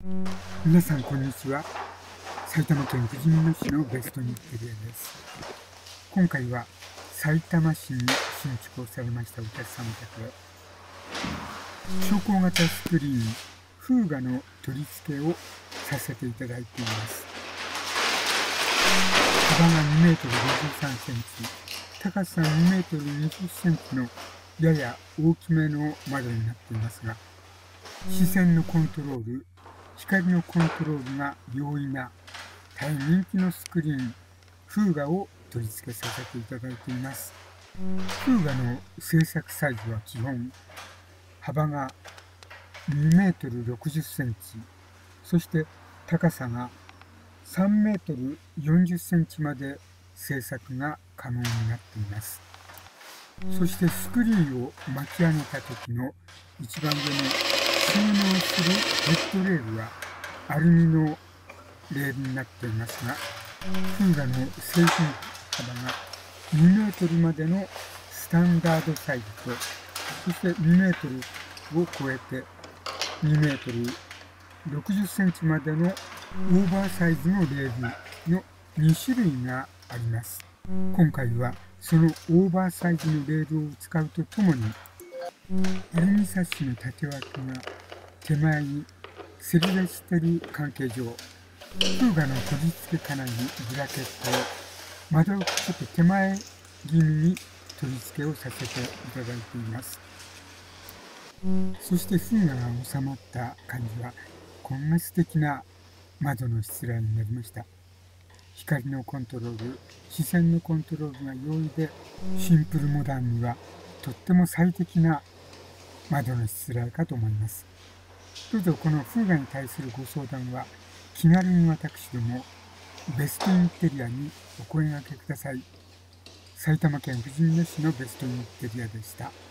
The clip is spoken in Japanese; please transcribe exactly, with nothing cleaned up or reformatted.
皆さんこんにちは。埼玉県ふじみ野市のベストインテリアです。今回はさいたま市に新築をされましたお客様宅へ超光型スクリーンフーガの取り付けをさせていただいています。幅がにメートルごじゅうさんセンチ、高さにメートルにじゅっセンチのやや大きめの窓になっていますが、視線のコントロール、光のコントロールが容易な大変人気のスクリーンフーガを取り付けさせていただいています。フーガの製作サイズは基本幅がにメートルろくじゅっセンチ、そして高さがさんメートルよんじゅっセンチまで製作が可能になっています。そしてスクリーンを巻き上げた時の一番上の収納するヘッドレールはアルミのレールになっていますが、フーガの製品幅がにメートルまでのスタンダードサイズと、そしてにメートルを超えてにメートルろくじゅっセンチまでのオーバーサイズのレールのに種類があります。今回はそのオーバーサイズのレールを使うとともに、アルミサッシの縦枠が手前にせり出している関係上、フーガの取り付け金具ブラケットを窓をちょっと手前気味に取り付けをさせていただいています。そしてフーガが収まった感じはこんな素敵な窓のしつらいになりました。光のコントロール、視線のコントロールが容易で、シンプルモダンにはとっても最適な窓のしつらいかと思います。どうぞこのフーガに対するご相談は気軽に私どもベストインテリアにお声掛けください。埼玉県ふじみ野市のベストインテリアでした。